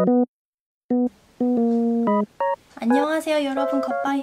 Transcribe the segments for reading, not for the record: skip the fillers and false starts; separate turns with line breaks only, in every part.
안녕하세요 여러분,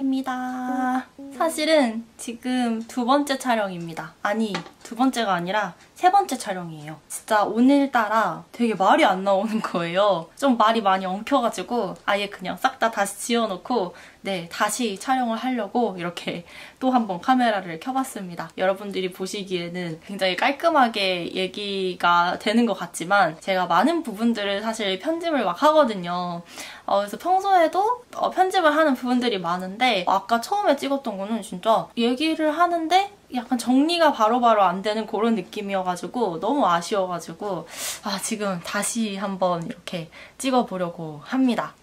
겉바입니다. 사실은 지금 두 번째 촬영입니다. 아니, 두 번째가 아니라 세 번째 촬영이에요. 진짜 오늘따라 되게 말이 안 나오는 거예요. 좀 말이 많이 엉켜가지고 아예 그냥 싹 다 다시 지워놓고 네, 다시 촬영을 하려고 이렇게 또 한 번 카메라를 켜봤습니다. 여러분들이 보시기에는 굉장히 깔끔하게 얘기가 되는 것 같지만 제가 많은 부분들을 사실 편집을 막 하거든요. 그래서 평소에도 편집을 하는 부분들이 많은데 아까 처음에 찍었던 거는 진짜 얘기를 하는데 약간 정리가 바로바로 안 되는 그런 느낌이어가지고 너무 아쉬워가지고 지금 다시 한번 이렇게 찍어보려고 합니다.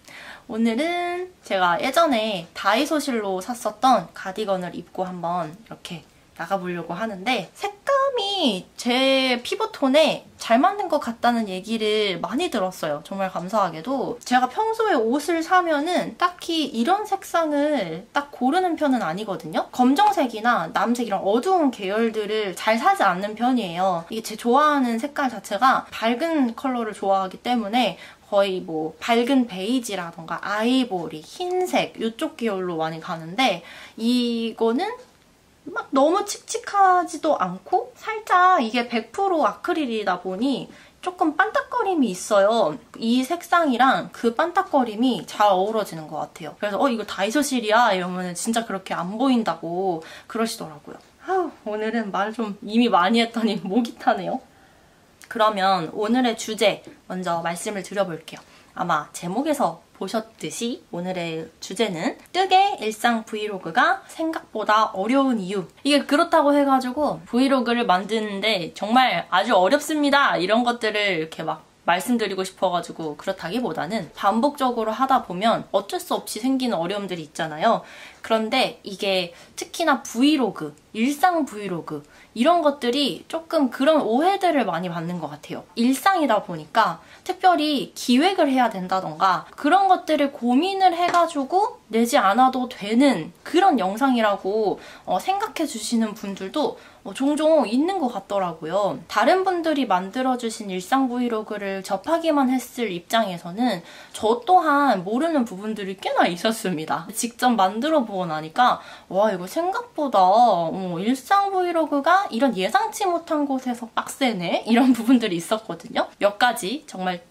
오늘은 제가 예전에 다이소실로 샀었던 가디건을 입고 한번 이렇게 나가보려고 하는데 색감이 제 피부톤에 잘 맞는 것 같다는 얘기를 많이 들었어요. 정말 감사하게도. 제가 평소에 옷을 사면은 딱히 이런 색상을 딱 고르는 편은 아니거든요. 검정색이나 남색 이런 어두운 계열들을 잘 사지 않는 편이에요. 이게 제 좋아하는 색깔 자체가 밝은 컬러를 좋아하기 때문에 거의 뭐 밝은 베이지라던가 아이보리, 흰색 이쪽 계열로 많이 가는데 이거는 막 너무 칙칙하지도 않고 살짝 이게 100% 아크릴이다 보니 조금 반딱거림이 있어요. 이 색상이랑 그 반딱거림이 잘 어우러지는 것 같아요. 그래서 이거 다이소실이야? 이러면 진짜 그렇게 안 보인다고 그러시더라고요. 오늘은 말 좀 이미 많이 했더니 목이 타네요. 그러면 오늘의 주제 먼저 말씀을 드려볼게요. 아마 제목에서 보셨듯이 오늘의 주제는 뜨개 일상 브이로그가 생각보다 어려운 이유. 이게 그렇다고 해가지고 브이로그를 만드는데 정말 아주 어렵습니다 이런 것들을 이렇게 막 말씀드리고 싶어가지고 그렇다기보다는 반복적으로 하다 보면 어쩔 수 없이 생기는 어려움들이 있잖아요. 그런데 이게 특히나 브이로그, 일상 브이로그 이런 것들이 조금 그런 오해들을 많이 받는 것 같아요. 일상이다 보니까 특별히 기획을 해야 된다던가 그런 것들을 고민을 해가지고 내지 않아도 되는 그런 영상이라고 생각해 주시는 분들도 종종 있는 것 같더라고요. 다른 분들이 만들어주신 일상 브이로그를 접하기만 했을 입장에서는 저 또한 모르는 부분들이 꽤나 있었습니다. 직접 만들어 보고 나니까 와, 이거 생각보다 일상 브이로그가 이런 예상치 못한 곳에서 빡세네? 이런 부분들이 있었거든요. 몇 가지 정말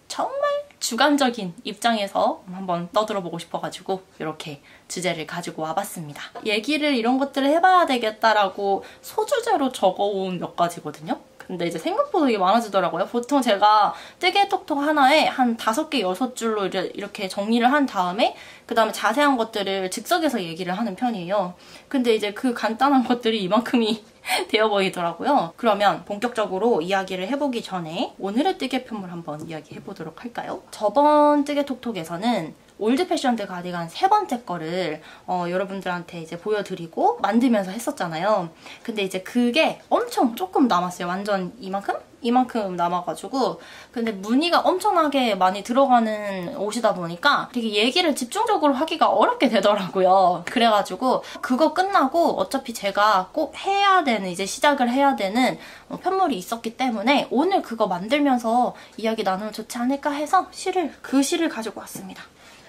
주관적인 입장에서 한번 떠들어보고 싶어가지고 이렇게 주제를 가지고 와봤습니다. 얘기를 이런 것들을 해봐야 되겠다라고 소주제로 적어온 몇 가지거든요. 근데 이제 생각보다 이게 많아지더라고요. 보통 제가 뜨개톡톡 하나에 한 5개, 6줄로 이렇게 정리를 한 다음에 그 다음에 자세한 것들을 즉석에서 얘기를 하는 편이에요. 근데 이제 그 간단한 것들이 이만큼이 되어 보이더라고요. 그러면 본격적으로 이야기를 해보기 전에 오늘의 뜨개품을 한번 이야기해보도록 할까요? 저번 뜨개톡톡에서는 올드 패션드 가디건 세 번째 거를 여러분들한테 이제 보여드리고 만들면서 했었잖아요. 근데 이제 그게 엄청 조금 남았어요. 완전 이만큼? 이만큼 남아가지고 근데 무늬가 엄청나게 많이 들어가는 옷이다 보니까 되게 얘기를 집중적으로 하기가 어렵게 되더라고요. 그래가지고 그거 끝나고 어차피 제가 꼭 해야 되는 이제 시작을 해야 되는 편물이 있었기 때문에 오늘 그거 만들면서 이야기 나누면 좋지 않을까 해서 그 실을 가지고 왔습니다.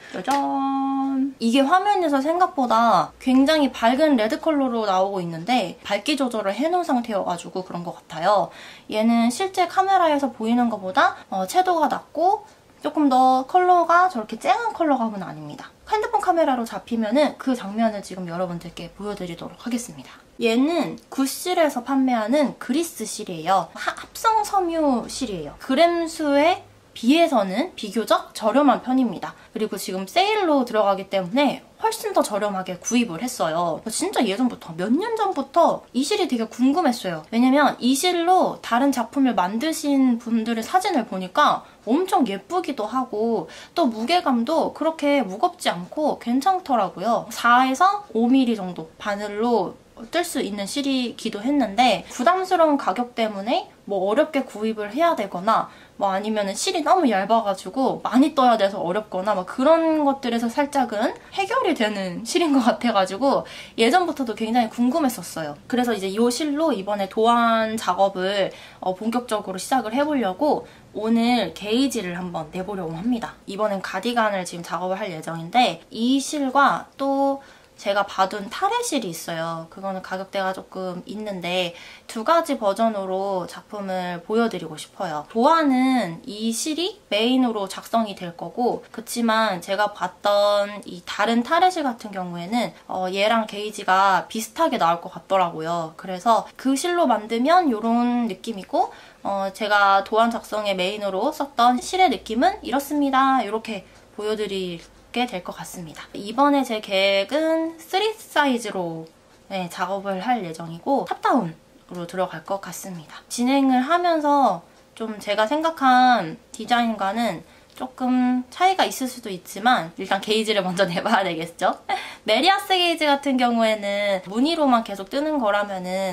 짜잔! 이게 화면에서 생각보다 굉장히 밝은 레드 컬러로 나오고 있는데 밝기 조절을 해놓은 상태여가지고 그런 것 같아요. 얘는 실제 카메라에서 보이는 것보다 채도가 낮고 조금 더 컬러가 저렇게 쨍한 컬러감은 아닙니다. 핸드폰 카메라로 잡히면은 그 장면을 지금 여러분들께 보여드리도록 하겠습니다. 얘는 굿실에서 판매하는 그리스 실이에요. 합성 섬유 실이에요. 그램수에 비해서는 비교적 저렴한 편입니다. 그리고 지금 세일로 들어가기 때문에 훨씬 더 저렴하게 구입을 했어요. 진짜 예전부터, 몇 년 전부터 이 실이 되게 궁금했어요. 왜냐면 이 실로 다른 작품을 만드신 분들의 사진을 보니까 엄청 예쁘기도 하고 또 무게감도 그렇게 무겁지 않고 괜찮더라고요. 4에서 5mm 정도 바늘로 뜰 수 있는 실이기도 했는데 부담스러운 가격 때문에 뭐 어렵게 구입을 해야 되거나 뭐 아니면은 실이 너무 얇아가지고 많이 떠야 돼서 어렵거나 막 그런 것들에서 살짝은 해결이 되는 실인 것 같아가지고 예전부터도 굉장히 궁금했었어요. 그래서 이제 이 실로 이번에 도안 작업을 본격적으로 시작을 해보려고 오늘 게이지를 한번 내보려고 합니다. 이번엔 가디건을 지금 작업을 할 예정인데 이 실과 또 제가 봐둔 타레실이 있어요. 그거는 가격대가 조금 있는데 두 가지 버전으로 작품을 보여드리고 싶어요. 도안은 이 실이 메인으로 작성이 될 거고, 그치만 제가 봤던 이 다른 타레실 같은 경우에는 얘랑 게이지가 비슷하게 나올 것 같더라고요. 그래서 그 실로 만들면 이런 느낌이고, 제가 도안 작성에 메인으로 썼던 실의 느낌은 이렇습니다. 이렇게 보여드릴 될 것 같습니다. 이번에 제 계획은 3 사이즈로 작업을 할 예정이고 탑다운으로 들어갈 것 같습니다. 진행을 하면서 좀 제가 생각한 디자인과는 조금 차이가 있을 수도 있지만 일단 게이지를 먼저 내봐야 되겠죠? 메리아스 게이지 같은 경우에는 무늬로만 계속 뜨는 거라면은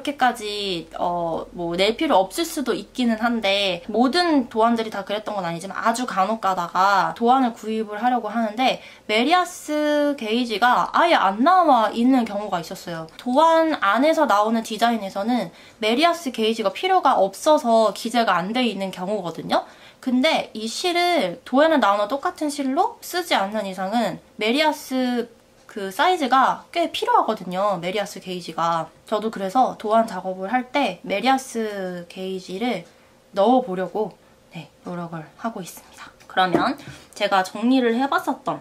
그렇게까지 뭐 낼 필요 없을 수도 있기는 한데, 모든 도안들이 다 그랬던 건 아니지만 아주 간혹 가다가 도안을 구입을 하려고 하는데 메리아스 게이지가 아예 안 나와 있는 경우가 있었어요. 도안 안에서 나오는 디자인에서는 메리아스 게이지가 필요가 없어서 기재가 안 돼 있는 경우거든요. 근데 이 실을 도안에 나오는 똑같은 실로 쓰지 않는 이상은 메리아스 그 사이즈가 꽤 필요하거든요. 메리아스 게이지가. 저도 그래서 도안 작업을 할 때 메리아스 게이지를 넣어보려고 노력을 하고 있습니다. 그러면 제가 정리를 해봤었던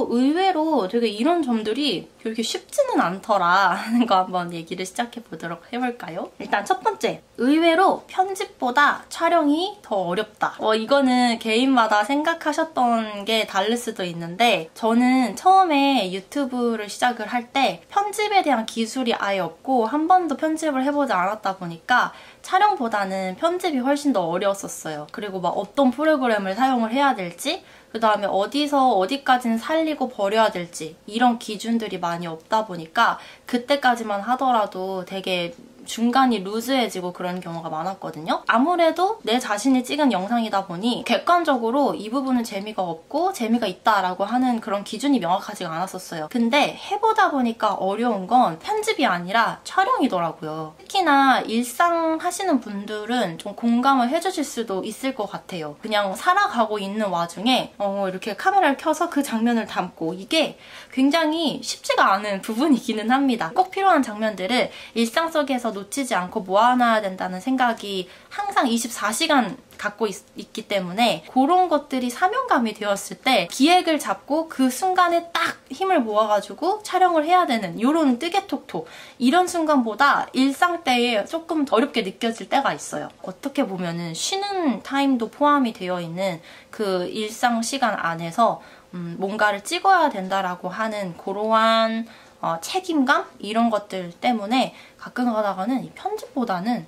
의외로 되게 이런 점들이 그렇게 쉽지는 않더라 하는 거 한번 얘기를 시작해보도록 해볼까요? 일단 첫 번째, 의외로 편집보다 촬영이 더 어렵다. 이거는 개인마다 생각하셨던 게 다를 수도 있는데, 저는 처음에 유튜브를 시작을 할 때 편집에 대한 기술이 아예 없고 한 번도 편집을 해보지 않았다 보니까 촬영보다는 편집이 훨씬 더 어려웠었어요. 그리고 막 어떤 프로그램을 사용을 해야 될지, 그 다음에 어디서 어디까지는 살리고 버려야 될지 이런 기준들이 많이 없다 보니까 그때까지만 하더라도 되게 중간이 루즈해지고 그런 경우가 많았거든요. 아무래도 내 자신이 찍은 영상이다 보니 객관적으로 이 부분은 재미가 없고 재미가 있다라고 하는 그런 기준이 명확하지가 않았었어요. 근데 해보다 보니까 어려운 건 편집이 아니라 촬영이더라고요. 특히나 일상 하시는 분들은 좀 공감을 해주실 수도 있을 것 같아요. 그냥 살아가고 있는 와중에 이렇게 카메라를 켜서 그 장면을 담고, 이게 굉장히 쉽지가 않은 부분이기는 합니다. 꼭 필요한 장면들을 일상 속에서 놓치지 않고 모아놔야 된다는 생각이 항상 24시간 갖고 있기 때문에 그런 것들이 사명감이 되었을 때 기획을 잡고 그 순간에 딱 힘을 모아가지고 촬영을 해야 되는 이런 뜨개톡톡, 이런 순간보다 일상 때에 조금 더 어렵게 느껴질 때가 있어요. 어떻게 보면은 쉬는 타임도 포함이 되어 있는 그 일상 시간 안에서 뭔가를 찍어야 된다라고 하는 그러한 책임감? 이런 것들 때문에 가끔 가다가는 이 편집보다는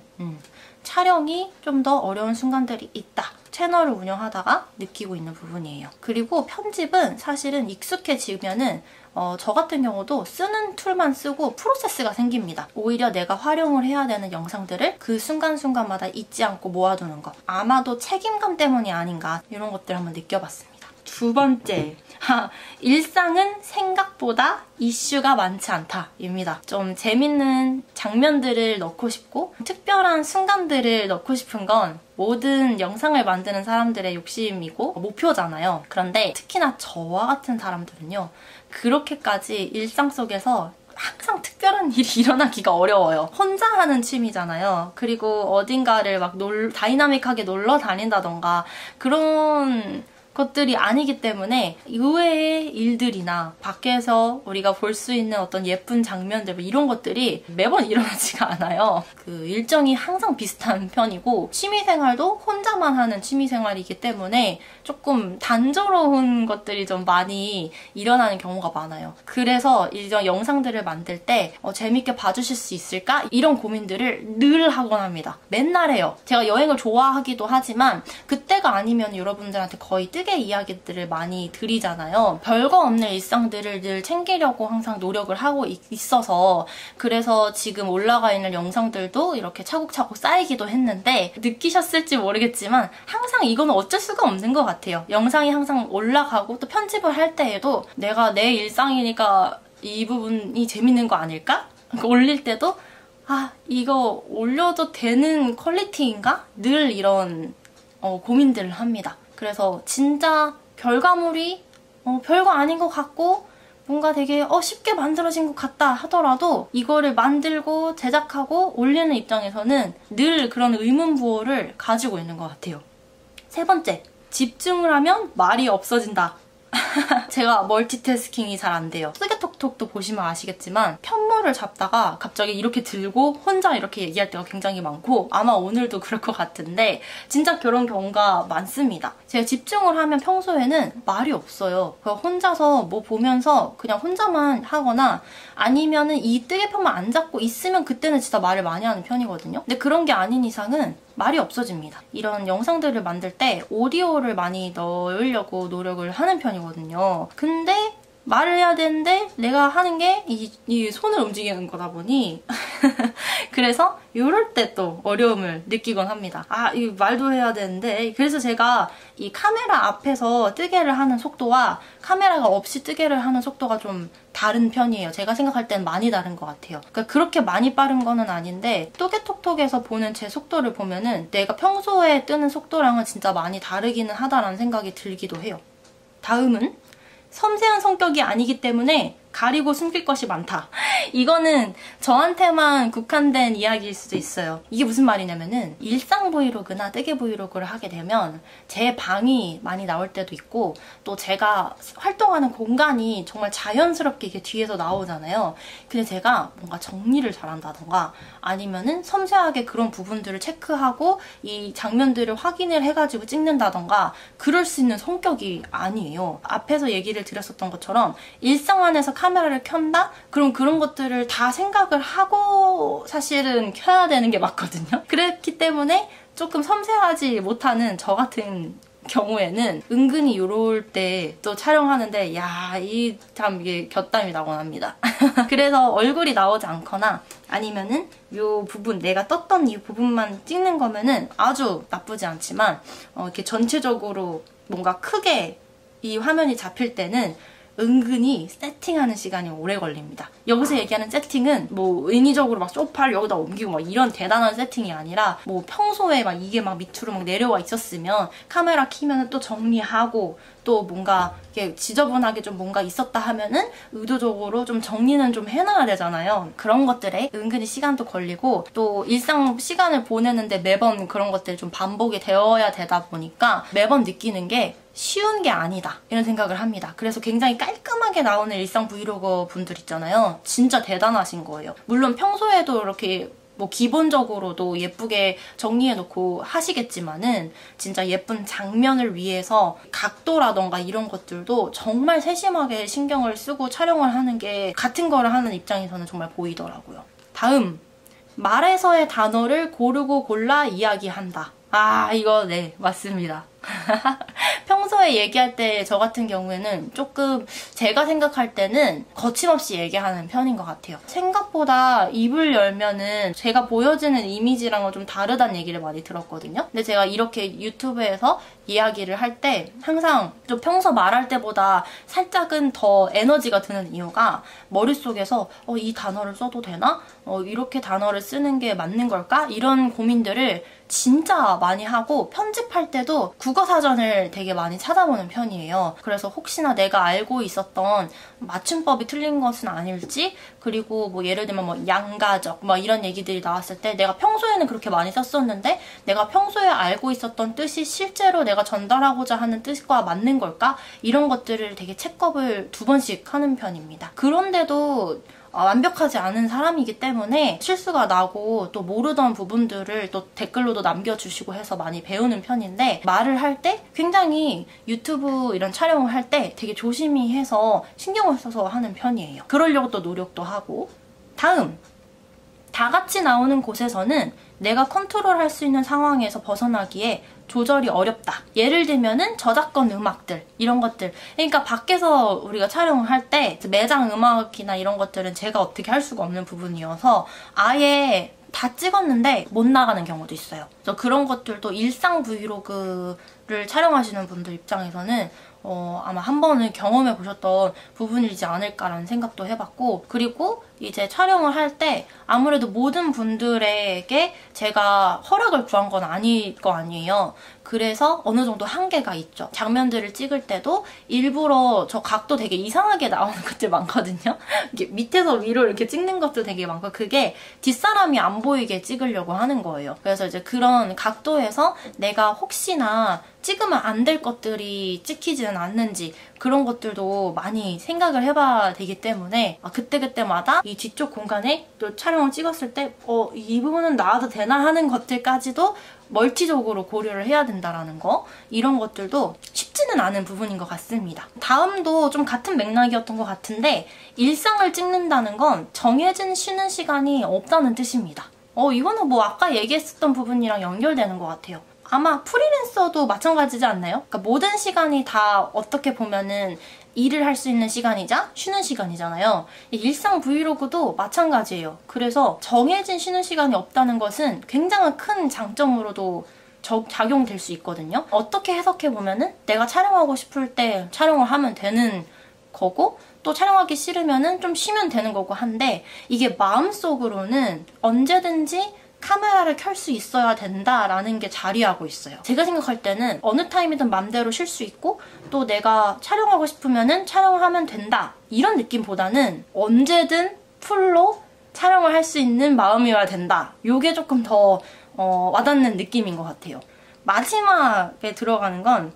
촬영이 좀 더 어려운 순간들이 있다. 채널을 운영하다가 느끼고 있는 부분이에요. 그리고 편집은 사실은 익숙해지면은 저 같은 경우도 쓰는 툴만 쓰고 프로세스가 생깁니다. 오히려 내가 활용을 해야 되는 영상들을 그 순간순간마다 잊지 않고 모아두는 것. 아마도 책임감 때문이 아닌가, 이런 것들 한번 느껴봤습니다. 두 번째, 일상은 생각보다 이슈가 많지 않다 입니다. 좀 재밌는 장면들을 넣고 싶고 특별한 순간들을 넣고 싶은 건 모든 영상을 만드는 사람들의 욕심이고 목표잖아요. 그런데 특히나 저와 같은 사람들은요, 그렇게까지 일상 속에서 항상 특별한 일이 일어나기가 어려워요. 혼자 하는 취미잖아요. 그리고 어딘가를 막 다이나믹하게 놀러 다닌다던가 그런 것들이 아니기 때문에 의외의 일들이나 밖에서 우리가 볼 수 있는 어떤 예쁜 장면들, 이런 것들이 매번 일어나지가 않아요. 그 일정이 항상 비슷한 편이고 취미생활도 혼자만 하는 취미생활이기 때문에 조금 단조로운 것들이 좀 많이 일어나는 경우가 많아요. 그래서 이런 영상들을 만들 때 재밌게 봐주실 수 있을까? 이런 고민들을 늘 하곤 합니다. 맨날 해요. 제가 여행을 좋아하기도 하지만 그때가 아니면 여러분들한테 거의 뜨개 이야기들을 많이 드리잖아요. 별거 없는 일상들을 늘 챙기려고 항상 노력을 하고 있어서, 그래서 지금 올라가 있는 영상들도 이렇게 차곡차곡 쌓이기도 했는데, 느끼셨을지 모르겠지만 항상 이거는 어쩔 수가 없는 것 같아요. 영상이 항상 올라가고 또 편집을 할 때에도 내가 내 일상이니까 이 부분이 재밌는 거 아닐까? 올릴 때도 이거 올려도 되는 퀄리티인가? 늘 이런 고민들을 합니다. 그래서 진짜 결과물이 별거 아닌 것 같고 뭔가 되게 쉽게 만들어진 것 같다 하더라도 이거를 만들고 제작하고 올리는 입장에서는 늘 그런 의문부호를 가지고 있는 것 같아요. 세 번째, 집중을 하면 말이 없어진다. 제가 멀티태스킹이 잘 안 돼요. 쓰게톡톡도 보시면 아시겠지만 편물을 잡다가 갑자기 이렇게 들고 혼자 이렇게 얘기할 때가 굉장히 많고 아마 오늘도 그럴 것 같은데 진짜 그런 경우가 많습니다. 제가 집중을 하면 평소에는 말이 없어요. 그냥 혼자서 뭐 보면서 그냥 혼자만 하거나 아니면은 이 뜨개편만 안 잡고 있으면 그때는 진짜 말을 많이 하는 편이거든요. 근데 그런 게 아닌 이상은 말이 없어집니다. 이런 영상들을 만들 때 오디오를 많이 넣으려고 노력을 하는 편이거든요. 근데 말을 해야 되는데 내가 하는 게 이 손을 움직이는 거다 보니 그래서 이럴 때 또 어려움을 느끼곤 합니다. 이 말도 해야 되는데 그래서 제가 이 카메라 앞에서 뜨개를 하는 속도와 카메라가 없이 뜨개를 하는 속도가 좀 다른 편이에요. 제가 생각할 땐 많이 다른 것 같아요. 그러니까 그렇게 많이 빠른 거는 아닌데 뜨개톡톡에서 보는 제 속도를 보면은 내가 평소에 뜨는 속도랑은 진짜 많이 다르기는 하다라는 생각이 들기도 해요. 다음은 섬세한 성격이 아니기 때문에 가리고 숨길 것이 많다. 이거는 저한테만 국한된 이야기일 수도 있어요. 이게 무슨 말이냐면은 일상 브이로그나 뜨개 브이로그를 하게 되면 제 방이 많이 나올 때도 있고 또 제가 활동하는 공간이 정말 자연스럽게 이게 뒤에서 나오잖아요. 근데 제가 뭔가 정리를 잘한다던가 아니면은 섬세하게 그런 부분들을 체크하고 이 장면들을 확인을 해가지고 찍는다던가 그럴 수 있는 성격이 아니에요. 앞에서 얘기를 드렸었던 것처럼 일상 안에서 카메라를 켠다? 그럼 그런 것들을 다 생각을 하고 사실은 켜야 되는 게 맞거든요. 그렇기 때문에 조금 섬세하지 못하는 저 같은 경우에는 은근히 요럴 때 또 촬영하는데 이게 곁담이 나곤 합니다. 그래서 얼굴이 나오지 않거나 아니면은 요 부분 내가 떴던 이 부분만 찍는 거면은 아주 나쁘지 않지만 이렇게 전체적으로 뭔가 크게 이 화면이 잡힐 때는 은근히 세팅하는 시간이 오래 걸립니다. 여기서 얘기하는 세팅은 뭐 인위적으로 막 소파를 여기다 옮기고 막 이런 대단한 세팅이 아니라 뭐 평소에 막 이게 막 밑으로 막 내려와 있었으면 카메라 켜면은 또 정리하고 또 뭔가 이렇게 지저분하게 좀 뭔가 있었다 하면은 의도적으로 좀 정리는 좀 해놔야 되잖아요. 그런 것들에 은근히 시간도 걸리고 또 일상 시간을 보내는데 매번 그런 것들이 좀 반복이 되어야 되다 보니까 매번 느끼는 게 쉬운 게 아니다 이런 생각을 합니다. 그래서 굉장히 깔끔하게 나오는 일상 브이로거 분들 있잖아요. 진짜 대단하신 거예요. 물론 평소에도 이렇게 뭐 기본적으로도 예쁘게 정리해놓고 하시겠지만은 진짜 예쁜 장면을 위해서 각도라던가 이런 것들도 정말 세심하게 신경을 쓰고 촬영을 하는 게 같은 거를 하는 입장에서는 정말 보이더라고요. 다음, 말에서의 단어를 고르고 골라 이야기한다. 이거 네, 맞습니다. 평소에 얘기할 때 저 같은 경우에는 조금 제가 생각할 때는 거침없이 얘기하는 편인 것 같아요. 생각보다 입을 열면은 제가 보여지는 이미지랑은 좀 다르다는 얘기를 많이 들었거든요. 근데 제가 이렇게 유튜브에서 이야기를 할 때 항상 좀 평소 말할 때보다 살짝은 더 에너지가 드는 이유가 머릿속에서 이 단어를 써도 되나? 이렇게 단어를 쓰는 게 맞는 걸까? 이런 고민들을 진짜 많이 하고 편집할 때도 국어사전을 되게 많이 찾아보는 편이에요. 그래서 혹시나 내가 알고 있었던 맞춤법이 틀린 것은 아닐지 그리고 뭐 예를 들면 뭐 양가적 뭐 이런 얘기들이 나왔을 때 내가 평소에는 그렇게 많이 썼었는데 내가 평소에 알고 있었던 뜻이 실제로 내가 전달하고자 하는 뜻과 맞는 걸까? 이런 것들을 되게 체크업을 2번씩 하는 편입니다. 그런데도 완벽하지 않은 사람이기 때문에 실수가 나고 또 모르던 부분들을 또 댓글로도 남겨주시고 해서 많이 배우는 편인데 말을 할 때 굉장히 유튜브 이런 촬영을 할 때 되게 조심히 해서 신경을 써서 하는 편이에요. 그러려고 또 노력도 하고. 다음, 다 같이 나오는 곳에서는 내가 컨트롤할 수 있는 상황에서 벗어나기에 조절이 어렵다. 예를 들면은 저작권 음악들 이런 것들 그러니까 밖에서 우리가 촬영을 할 때 매장 음악이나 이런 것들은 제가 어떻게 할 수가 없는 부분이어서 아예 다 찍었는데 못 나가는 경우도 있어요. 그래서 그런 것들도 일상 브이로그를 촬영하시는 분들 입장에서는 아마 한 번은 경험해 보셨던 부분이지 않을까라는 생각도 해봤고, 그리고 이제 촬영을 할 때 아무래도 모든 분들에게 제가 허락을 구한 건 아닐 거 아니에요. 그래서 어느 정도 한계가 있죠. 장면들을 찍을 때도 일부러 저 각도 되게 이상하게 나오는 것들 많거든요. 이렇게 밑에서 위로 이렇게 찍는 것도 되게 많고, 그게 뒷사람이 안 보이게 찍으려고 하는 거예요. 그래서 이제 그런 각도에서 내가 혹시나 찍으면 안 될 것들이 찍히지는 않는지 그런 것들도 많이 생각을 해봐야 되기 때문에 그때그때마다 이 뒤쪽 공간에 또 촬영을 찍었을 때 이 부분은 나와도 되나 하는 것들까지도 멀티적으로 고려를 해야 된다라는 거, 이런 것들도 쉽지는 않은 부분인 것 같습니다. 다음도 좀 같은 맥락이었던 것 같은데, 일상을 찍는다는 건 정해진 쉬는 시간이 없다는 뜻입니다. 이거는 뭐 아까 얘기했었던 부분이랑 연결되는 것 같아요. 아마 프리랜서도 마찬가지지 않나요? 그러니까 모든 시간이 다 어떻게 보면은 일을 할 수 있는 시간이자 쉬는 시간이잖아요. 일상 브이로그도 마찬가지예요. 그래서 정해진 쉬는 시간이 없다는 것은 굉장히 큰 장점으로도 작용될 수 있거든요. 어떻게 해석해보면은 내가 촬영하고 싶을 때 촬영을 하면 되는 거고, 또 촬영하기 싫으면은 좀 쉬면 되는 거고 한데, 이게 마음속으로는 언제든지 카메라를 켤 수 있어야 된다라는 게 자리하고 있어요. 제가 생각할 때는 어느 타임이든 맘대로 쉴 수 있고, 또 내가 촬영하고 싶으면은 촬영을 하면 된다, 이런 느낌보다는 언제든 풀로 촬영을 할 수 있는 마음이어야 된다. 요게 조금 더 와닿는 느낌인 것 같아요. 마지막에 들어가는 건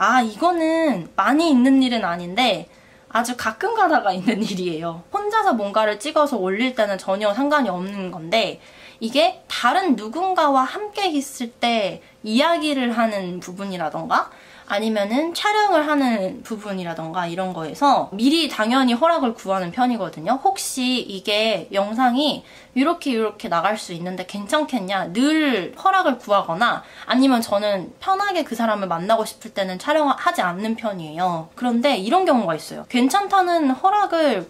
이거는 많이 있는 일은 아닌데 아주 가끔 가다가 있는 일이에요. 혼자서 뭔가를 찍어서 올릴 때는 전혀 상관이 없는 건데, 이게 다른 누군가와 함께 있을 때 이야기를 하는 부분이라던가 아니면은 촬영을 하는 부분이라던가 이런 거에서 미리 당연히 허락을 구하는 편이거든요. 혹시 이게 영상이 이렇게 나갈 수 있는데 괜찮겠냐, 늘 허락을 구하거나, 아니면 저는 편하게 그 사람을 만나고 싶을 때는 촬영하지 않는 편이에요. 그런데 이런 경우가 있어요. 괜찮다는 허락을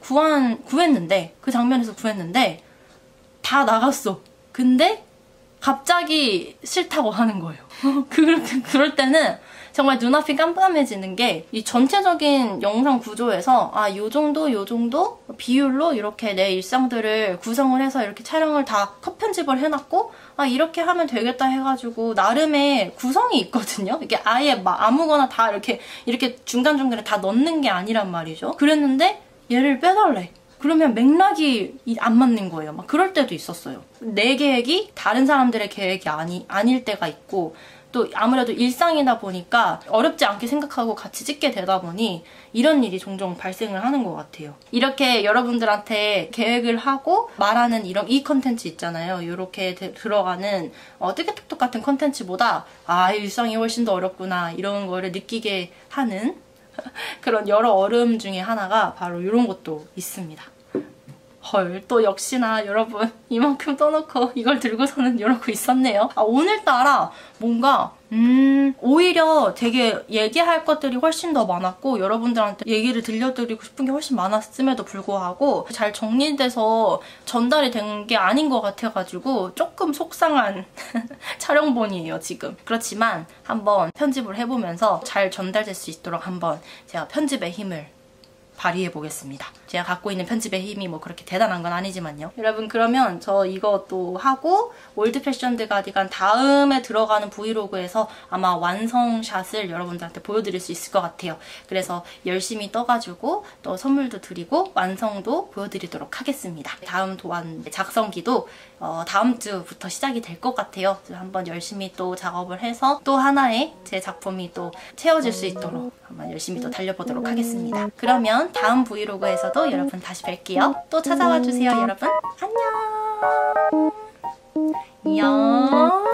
구했는데, 그 장면에서 구했는데 다 나갔어. 근데 갑자기 싫다고 하는 거예요. 그럴 때는 정말 눈앞이 깜깜해지는 게, 이 전체적인 영상 구조에서 요 정도 비율로 이렇게 내 일상들을 구성을 해서 이렇게 촬영을 다 컷 편집을 해놨고, 이렇게 하면 되겠다 해가지고 나름의 구성이 있거든요. 이게 아예 아무거나 다 이렇게 중간중간에 다 넣는 게 아니란 말이죠. 그랬는데 얘를 빼달래. 그러면 맥락이 안 맞는 거예요. 막 그럴 때도 있었어요. 내 계획이 다른 사람들의 계획이 아닐 때가 있고, 또 아무래도 일상이다 보니까 어렵지 않게 생각하고 같이 찍게 되다 보니 이런 일이 종종 발생을 하는 것 같아요. 이렇게 여러분들한테 계획을 하고 말하는 이 컨텐츠 있잖아요. 이렇게 들어가는 뜨개톡톡 같은 컨텐츠보다 일상이 훨씬 더 어렵구나, 이런 거를 느끼게 하는 그런 여러 어려움 중에 하나가 바로 이런 것도 있습니다. 헐, 또 역시나 여러분 이만큼 떠놓고 이걸 들고서는 이러고 있었네요. 오늘따라 뭔가 오히려 되게 얘기할 것들이 훨씬 더 많았고, 여러분들한테 얘기를 들려드리고 싶은 게 훨씬 많았음에도 불구하고 잘 정리돼서 전달이 된 게 아닌 것 같아가지고 조금 속상한 촬영본이에요, 지금. 그렇지만 한번 편집을 해보면서 잘 전달될 수 있도록 한번 제가 편집의 힘을 발휘해보겠습니다. 제가 갖고 있는 편집의 힘이 뭐 그렇게 대단한 건 아니지만요. 여러분, 그러면 저 이것도 하고 올드 패션드 가디건 다음에 들어가는 브이로그에서 아마 완성샷을 여러분들한테 보여드릴 수 있을 것 같아요. 그래서 열심히 떠가지고 또 선물도 드리고 완성도 보여드리도록 하겠습니다. 다음 도안 작성기도 다음 주부터 시작이 될 것 같아요. 한번 열심히 또 작업을 해서 또 하나의 제 작품이 또 채워질 수 있도록 한번 열심히 또 달려보도록 하겠습니다. 그러면 다음 브이로그에서도 여러분 다시 뵐게요. 또 찾아와 주세요, 여러분. 안녕. 안녕.